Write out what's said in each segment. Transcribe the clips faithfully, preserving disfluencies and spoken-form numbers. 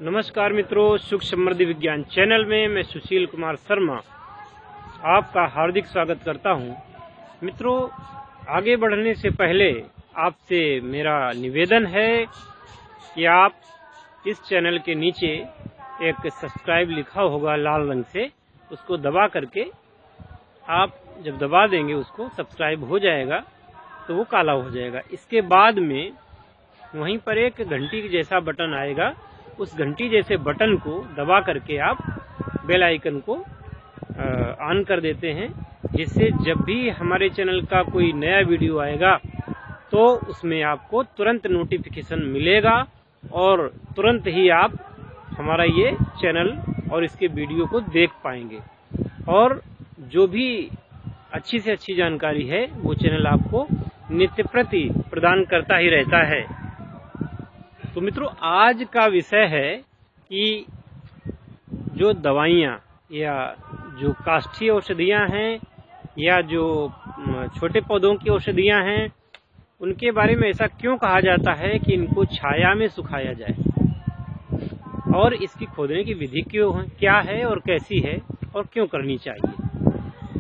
नमस्कार मित्रों, सुख समृद्धि विज्ञान चैनल में मैं सुशील कुमार शर्मा आपका हार्दिक स्वागत करता हूं। मित्रों, आगे बढ़ने से पहले आपसे मेरा निवेदन है कि आप इस चैनल के नीचे एक सब्सक्राइब लिखा होगा लाल रंग से, उसको दबा करके आप जब दबा देंगे उसको सब्सक्राइब हो जाएगा तो वो काला हो जाएगा। इसके बाद में वहीं पर एक घंटी जैसा बटन आएगा, उस घंटी जैसे बटन को दबा करके आप बेल आइकन को ऑन कर देते हैं, जिससे जब भी हमारे चैनल का कोई नया वीडियो आएगा तो उसमें आपको तुरंत नोटिफिकेशन मिलेगा और तुरंत ही आप हमारा ये चैनल और इसके वीडियो को देख पाएंगे। और जो भी अच्छी से अच्छी जानकारी है वो चैनल आपको नित्य प्रति प्रदान करता ही रहता है। तो मित्रों, आज का विषय है कि जो दवाइयाँ या जो काष्ठीय औषधियाँ हैं या जो छोटे पौधों की औषधियाँ हैं, उनके बारे में ऐसा क्यों कहा जाता है कि इनको छाया में सुखाया जाए, और इसकी खोदने की विधि क्यों है, क्या है और कैसी है और क्यों करनी चाहिए।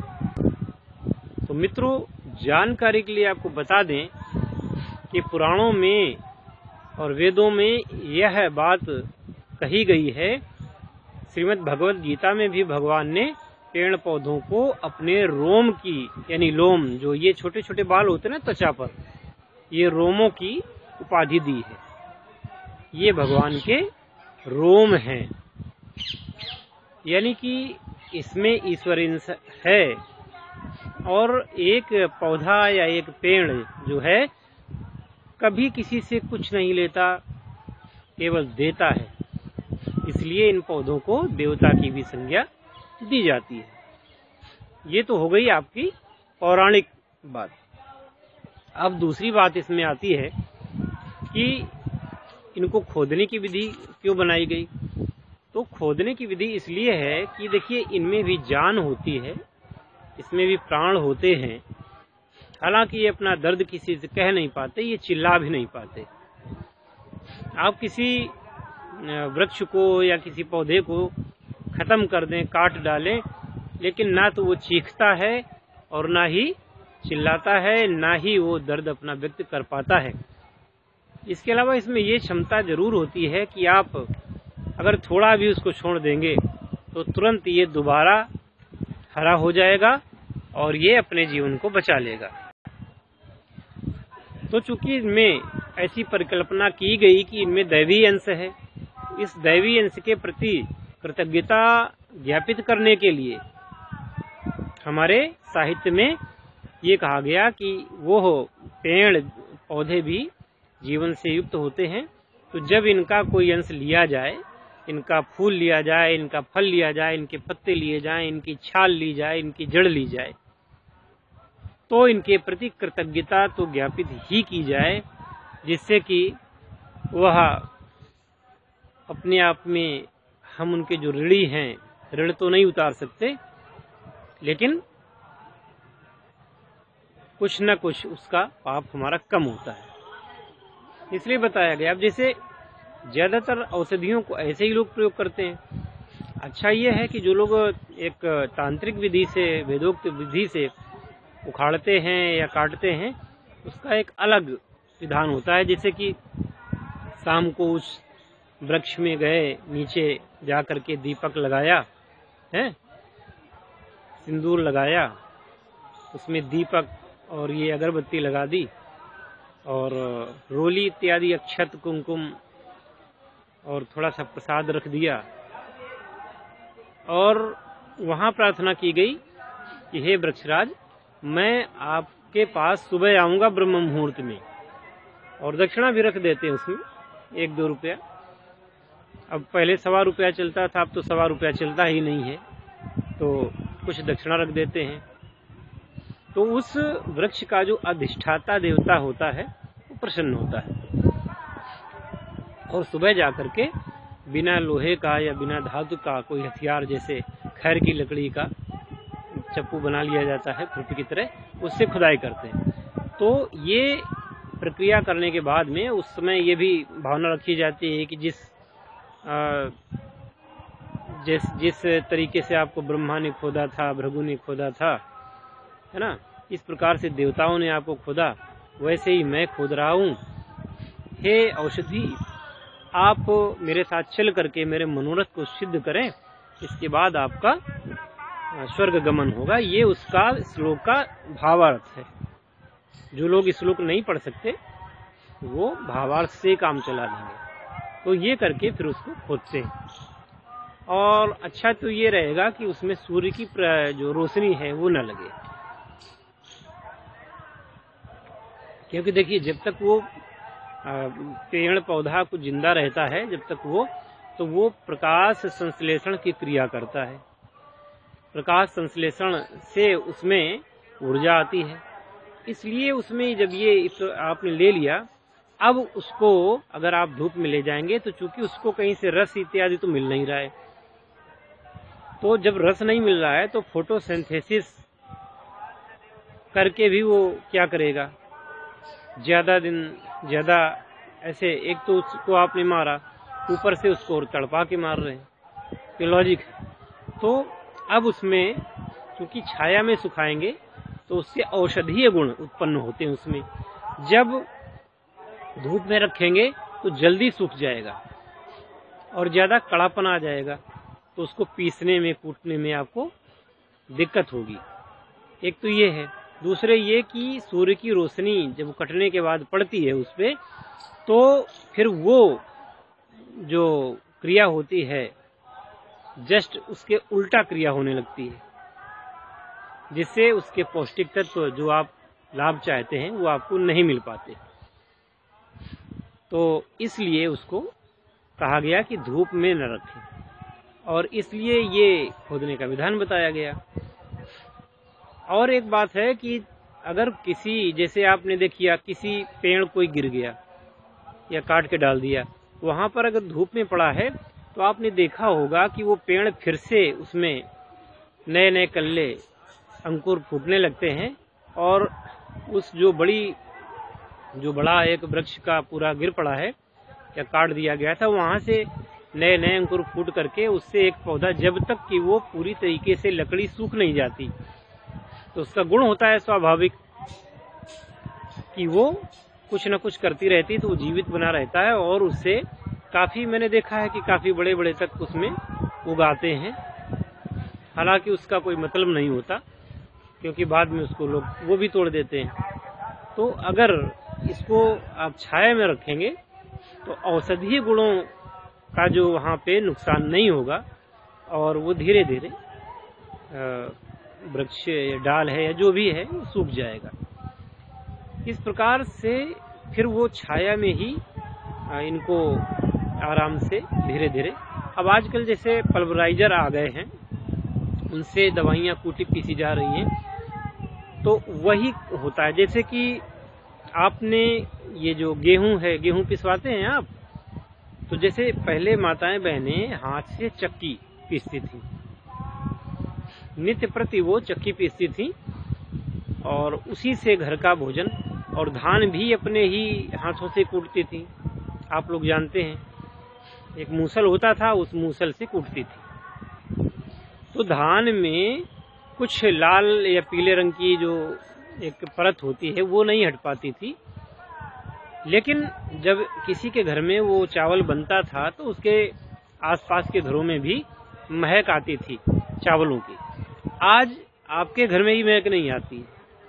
तो मित्रों, जानकारी के लिए आपको बता दें कि पुराणों में और वेदों में यह बात कही गई है। श्रीमद् भगवत गीता में भी भगवान ने पेड़ पौधों को अपने रोम की, यानी लोम, जो ये छोटे छोटे बाल होते हैं ना त्वचा पर, ये रोमों की उपाधि दी है। ये भगवान के रोम हैं, यानी कि इसमें ईश्वर अंश है। और एक पौधा या एक पेड़ जो है कभी किसी से कुछ नहीं लेता, केवल देता है, इसलिए इन पौधों को देवता की भी संज्ञा दी जाती है। ये तो हो गई आपकी पौराणिक बात। अब दूसरी बात इसमें आती है कि इनको खोदने की विधि क्यों बनाई गई। तो खोदने की विधि इसलिए है कि देखिए, इनमें भी जान होती है, इसमें भी प्राण होते हैं। हालांकि ये अपना दर्द किसी से कह नहीं पाते, ये चिल्ला भी नहीं पाते। आप किसी वृक्ष को या किसी पौधे को खत्म कर दें, काट डालें, लेकिन ना तो वो चीखता है और ना ही चिल्लाता है, ना ही वो दर्द अपना व्यक्त कर पाता है। इसके अलावा इसमें ये क्षमता जरूर होती है कि आप अगर थोड़ा भी उसको छोड़ देंगे तो तुरंत ये दोबारा हरा हो जाएगा और ये अपने जीवन को बचा लेगा। तो चूंकि इनमें ऐसी परिकल्पना की गई कि इनमें दैवी अंश है, इस दैवी अंश के प्रति कृतज्ञता ज्ञापित करने के लिए हमारे साहित्य में ये कहा गया कि वो पेड़ पौधे भी जीवन से युक्त होते हैं। तो जब इनका कोई अंश लिया जाए, इनका फूल लिया जाए, इनका फल लिया जाए, इनके पत्ते लिए जाएं, इनकी छाल ली जाए, इनकी जड़ ली जाए, तो इनके प्रति कृतज्ञता तो ज्ञापित ही की जाए, जिससे कि वह अपने आप में, हम उनके जो ऋणी हैं, ऋण तो नहीं उतार सकते, लेकिन कुछ न कुछ उसका पाप हमारा कम होता है, इसलिए बताया गया। अब जैसे ज्यादातर औषधियों को ऐसे ही लोग प्रयोग करते हैं। अच्छा ये है कि जो लोग एक तांत्रिक विधि से, वेदोक्त विधि से उखाड़ते हैं या काटते हैं, उसका एक अलग विधान होता है। जैसे कि शाम को उस वृक्ष में गए, नीचे जा करके दीपक लगाया है, सिंदूर लगाया, उसमें दीपक और ये अगरबत्ती लगा दी और रोली इत्यादि अक्षत कुमकुम और थोड़ा सा प्रसाद रख दिया, और वहां प्रार्थना की गई कि हे वृक्षराज, मैं आपके पास सुबह आऊंगा ब्रह्म मुहूर्त में, और दक्षिणा भी रख देते हैं उसमें, एक दो रुपया। अब पहले सवा रुपया चलता था, अब तो सवा रुपया चलता ही नहीं है, तो कुछ दक्षिणा रख देते हैं। तो उस वृक्ष का जो अधिष्ठाता देवता होता है वो प्रसन्न होता है, और सुबह जाकर के बिना लोहे का या बिना धातु का कोई हथियार, जैसे खैर की लकड़ी का चप्पू बना लिया जाता है खुरपी की तरह, उससे खुदाई करते हैं। तो ये प्रक्रिया करने के बाद में उस समय ये भी भावना रखी जाती है कि जिस जिस जिस तरीके से आपको ब्रह्मा ने खोदा था, भृगु ने खोदा था, है ना, इस प्रकार से देवताओं ने आपको खोदा, वैसे ही मैं खोद रहा हूँ। हे औषधि, आप मेरे साथ चल करके मेरे मनोरथ को सिद्ध करें, इसके बाद आपका स्वर्ग गमन होगा। ये उसका श्लोक का भावार्थ है। जो लोग श्लोक नहीं पढ़ सकते वो भावार्थ से काम चला देंगे, तो ये करके फिर उसको खोदते हैं। और अच्छा तो ये रहेगा कि उसमें सूर्य की जो रोशनी है वो न लगे, क्योंकि देखिए जब तक वो पेड़ पौधा कुछ जिंदा रहता है, जब तक वो तो वो प्रकाश संश्लेषण की क्रिया करता है। प्रकाश संश्लेषण से उसमें ऊर्जा आती है, इसलिए उसमें जब ये आपने ले लिया, अब उसको अगर आप धूप में ले जाएंगे तो चूंकि उसको कहीं से रस इत्यादि तो मिल नहीं रहा है, तो जब रस नहीं मिल रहा है तो फोटोसिंथेसिस करके भी वो क्या करेगा, ज्यादा दिन ज्यादा ऐसे, एक तो उसको आपने मारा, ऊपर से उसको और तड़पा के मार रहे हैं, ये लॉजिक है। तो अब उसमें क्योंकि छाया में सुखाएंगे तो उससे औषधीय गुण उत्पन्न होते हैं उसमें। जब धूप में रखेंगे तो जल्दी सूख जाएगा और ज्यादा कड़ापन आ जाएगा, तो उसको पीसने में कूटने में आपको दिक्कत होगी। एक तो ये है। दूसरे ये कि सूर्य की रोशनी जब कटने के बाद पड़ती है उस पे, तो फिर वो जो क्रिया होती है जस्ट उसके उल्टा क्रिया होने लगती है, जिससे उसके पौष्टिक तत्व जो आप लाभ चाहते हैं वो आपको नहीं मिल पाते। तो इसलिए उसको कहा गया कि धूप में न रखें, और इसलिए ये खोदने का विधान बताया गया। और एक बात है कि अगर किसी, जैसे आपने देखिए किसी पेड़ कोई गिर गया या काट के डाल दिया, वहां पर अगर धूप में पड़ा है तो आपने देखा होगा कि वो पेड़ फिर से उसमें नए नए कल्ले अंकुर फूटने लगते हैं, और उस जो बड़ी जो बड़ा एक वृक्ष का पूरा गिर पड़ा है या काट दिया गया था, वहां से नए नए अंकुर फूट करके उससे एक पौधा, जब तक कि वो पूरी तरीके से लकड़ी सूख नहीं जाती, तो उसका गुण होता है स्वाभाविक कि वो कुछ न कुछ करती रहती, तो वो जीवित बना रहता है। और उससे काफी, मैंने देखा है कि काफी बड़े बड़े तक उसमें उगाते हैं, हालांकि उसका कोई मतलब नहीं होता, क्योंकि बाद में उसको लोग वो भी तोड़ देते हैं। तो अगर इसको आप छाया में रखेंगे तो औषधीय गुणों का जो वहाँ पे नुकसान नहीं होगा, और वो धीरे धीरे वृक्ष या डाल है या जो भी है वो सूख जाएगा। इस प्रकार से फिर वो छाया में ही इनको आराम से धीरे धीरे, अब आजकल जैसे पल्वराइजर आ गए हैं, उनसे दवाइयाँ कूटी पीसी जा रही हैं, तो वही होता है। जैसे कि आपने ये जो गेहूं है, गेहूं पिसवाते हैं आप, तो जैसे पहले माताएं बहनें हाथ से चक्की पीसती थी, नित्य प्रति वो चक्की पीसती थी, और उसी से घर का भोजन, और धान भी अपने ही हाथों से कूटती थी। आप लोग जानते हैं, एक मूसल होता था, उस मूसल से कूटती थी। तो धान में कुछ लाल या पीले रंग की जो एक परत होती है वो नहीं हट पाती थी, लेकिन जब किसी के घर में वो चावल बनता था तो उसके आसपास के घरों में भी महक आती थी चावलों की। आज आपके घर में ही महक नहीं आती,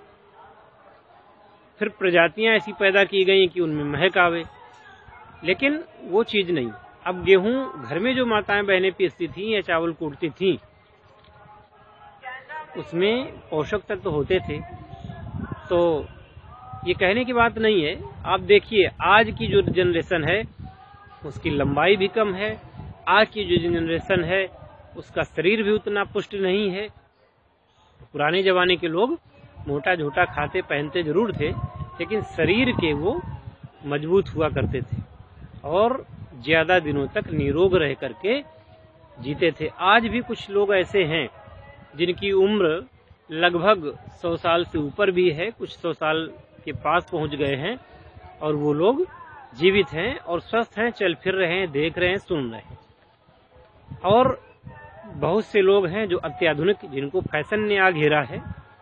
फिर प्रजातियां ऐसी पैदा की गई कि उनमें महक आवे, लेकिन वो चीज नहीं। अब गेहूं घर में जो माताएं बहनें पीसती थी या चावल कूटती थी, उसमें पोषक तत्व तो होते थे। तो ये कहने की बात नहीं है। आप देखिए आज की जो जनरेशन है उसकी लंबाई भी कम है, आज की जो जनरेशन है उसका शरीर भी उतना पुष्ट नहीं है। पुराने जमाने के लोग मोटा झोटा खाते पहनते जरूर थे, लेकिन शरीर के वो मजबूत हुआ करते थे और ज्यादा दिनों तक निरोग रह करके जीते थे। आज भी कुछ लोग ऐसे हैं जिनकी उम्र लगभग सौ साल से ऊपर भी है, कुछ सौ साल के पास पहुंच गए हैं, और वो लोग जीवित हैं और स्वस्थ हैं, चल फिर रहे हैं, देख रहे हैं, सुन रहे हैं। और बहुत से लोग हैं जो अत्याधुनिक, जिनको फैशन ने आ घेरा है,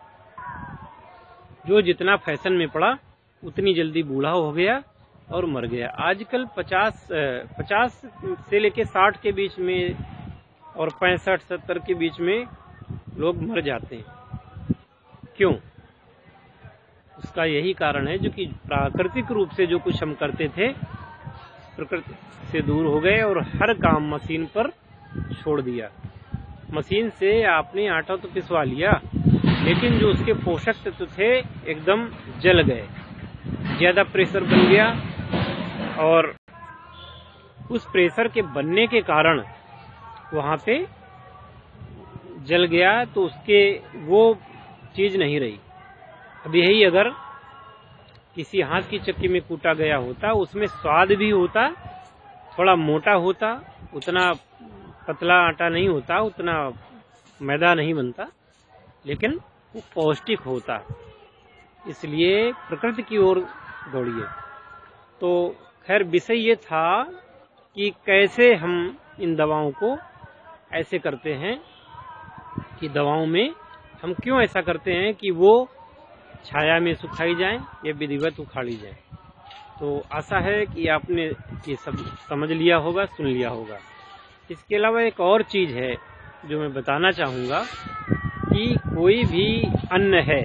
जो जितना फैशन में पड़ा उतनी जल्दी बूढ़ा हो गया और मर गया। आजकल पचास पचास से लेके साठ के बीच में और पैंसठ सत्तर के बीच में लोग मर जाते हैं। क्यों? उसका यही कारण है जो कि प्राकृतिक रूप से जो कुछ हम करते थे प्रकृति से दूर हो गए और हर काम मशीन पर छोड़ दिया। मशीन से आपने आटा तो पिसवा लिया, लेकिन जो उसके पोषक तत्व थे एकदम जल गए। ज्यादा प्रेशर बन गया और उस प्रेशर के बनने के कारण वहां पे जल गया, तो उसके वो चीज नहीं रही। अब यही अगर किसी हाथ की चक्की में कूटा गया होता, उसमें स्वाद भी होता, थोड़ा मोटा होता, उतना पतला आटा नहीं होता, उतना मैदा नहीं बनता, लेकिन वो पौष्टिक होता। इसलिए प्रकृति की ओर दौड़िए। तो खैर विषय ये था कि कैसे हम इन दवाओं को ऐसे करते हैं कि दवाओं में हम क्यों ऐसा करते हैं कि वो छाया में सुखाई जाएं या विधिवत उखाड़ी जाएं। तो आशा है कि आपने ये सब समझ लिया होगा, सुन लिया होगा। इसके अलावा एक और चीज है जो मैं बताना चाहूँगा कि कोई भी अन्न है,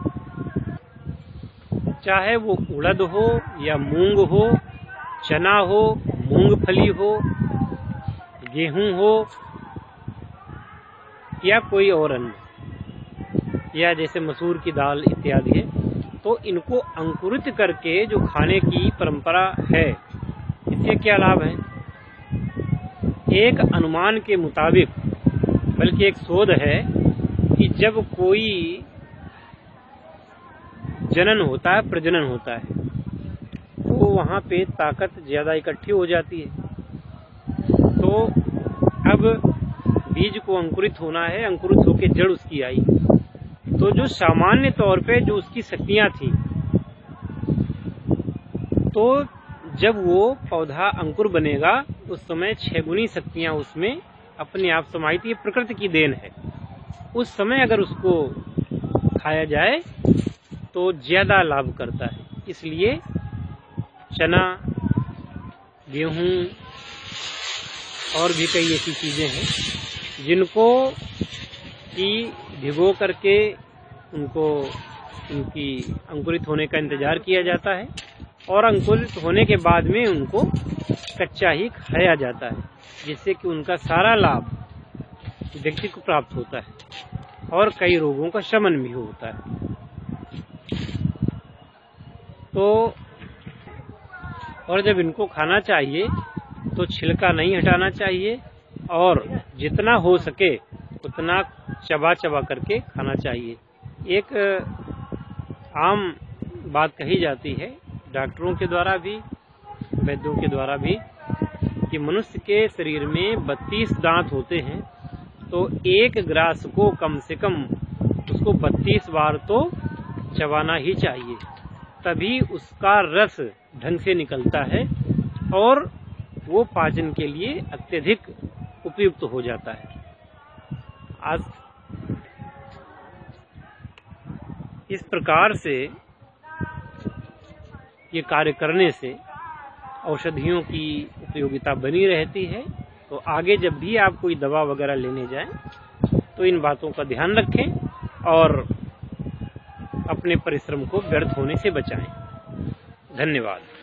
चाहे वो उड़द हो या मूंग हो, चना हो, मूंगफली हो, गेहूं हो या कोई और अन्न, या जैसे मसूर की दाल इत्यादि है, तो इनको अंकुरित करके जो खाने की परंपरा है, इससे क्या लाभ है? एक अनुमान के मुताबिक, बल्कि एक शोध है कि जब कोई जनन होता है, प्रजनन होता है, तो वहाँ पे ताकत ज्यादा इकट्ठी हो जाती है। तो अब बीज को अंकुरित होना है, अंकुरित होकर जड़ उसकी आई, तो जो सामान्य तौर पे जो उसकी शक्तियां थी, तो जब वो पौधा अंकुर बनेगा उस समय छह गुनी शक्तियां उसमें अपने आप समाई थी। प्रकृति की देन है। उस समय अगर उसको खाया जाए तो ज्यादा लाभ करता है। इसलिए चना, गेहूं और भी कई ऐसी चीजें हैं जिनको की भिगो करके उनको उनकी अंकुरित होने का इंतजार किया जाता है और अंकुरित होने के बाद में उनको कच्चा ही खाया जाता है, जिससे कि उनका सारा लाभ व्यक्ति को प्राप्त होता है और कई रोगों का शमन भी होता है। तो और जब इनको खाना चाहिए तो छिलका नहीं हटाना चाहिए और जितना हो सके उतना चबा चबा करके खाना चाहिए। एक आम बात कही जाती है डॉक्टरों के द्वारा भी, वैद्यों के द्वारा भी, कि मनुष्य के शरीर में बत्तीस दांत होते हैं, तो एक ग्रास को कम से कम उसको बत्तीस बार तो चबाना ही चाहिए, तभी उसका रस ढंग से निकलता है और वो पाचन के लिए अत्यधिक उपयुक्त हो जाता है। आज इस प्रकार से ये कार्य करने से औषधियों की उपयोगिता बनी रहती है। तो आगे जब भी आप कोई दवा वगैरह लेने जाएं तो इन बातों का ध्यान रखें और अपने परिश्रम को व्यर्थ होने से बचाएं। धन्यवाद।